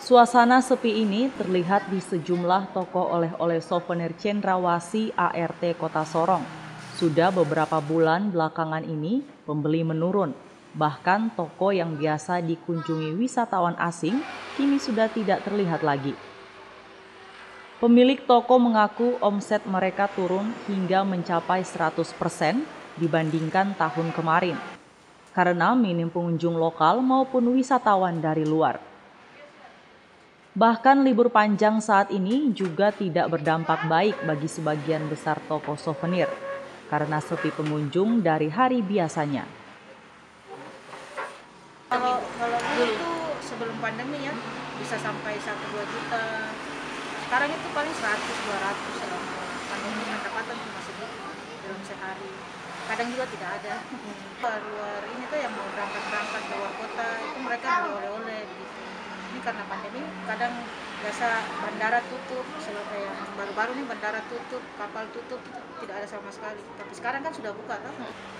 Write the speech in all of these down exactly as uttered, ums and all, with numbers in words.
Suasana sepi ini terlihat di sejumlah toko oleh-oleh souvenir Cendrawasih A R T Kota Sorong. Sudah beberapa bulan belakangan ini pembeli menurun. Bahkan toko yang biasa dikunjungi wisatawan asing kini sudah tidak terlihat lagi. Pemilik toko mengaku omset mereka turun hingga mencapai seratus persen dibandingkan tahun kemarin karena minim pengunjung lokal maupun wisatawan dari luar. Bahkan libur panjang saat ini juga tidak berdampak baik bagi sebagian besar toko souvenir karena sepi pengunjung dari hari biasanya. Kalau kalau dulu itu sebelum pandemi ya bisa sampai satu dua juta. Sekarang itu paling seratus dua ratus selama pandemi, pendapatan cuma sedikit dalam sehari. Kadang juga tidak ada. Luar, luar ini tuh yang mau berangkat-berangkat ke luar kota itu mereka beli oleh-oleh gitu. Ini karena pandemi kadang biasa bandara tutup, kayak baru-baru nih bandara tutup, kapal tutup, tidak ada sama sekali. Tapi sekarang kan sudah buka kan.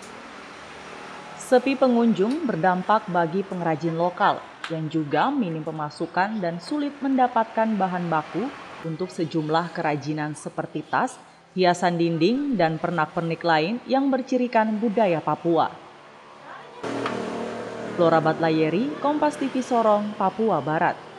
Sepi pengunjung berdampak bagi pengrajin lokal yang juga minim pemasukan dan sulit mendapatkan bahan baku untuk sejumlah kerajinan seperti tas, hiasan dinding, dan pernak-pernik lain yang bercirikan budaya Papua. Flora Batlayeri, Kompas T V Sorong, Papua Barat.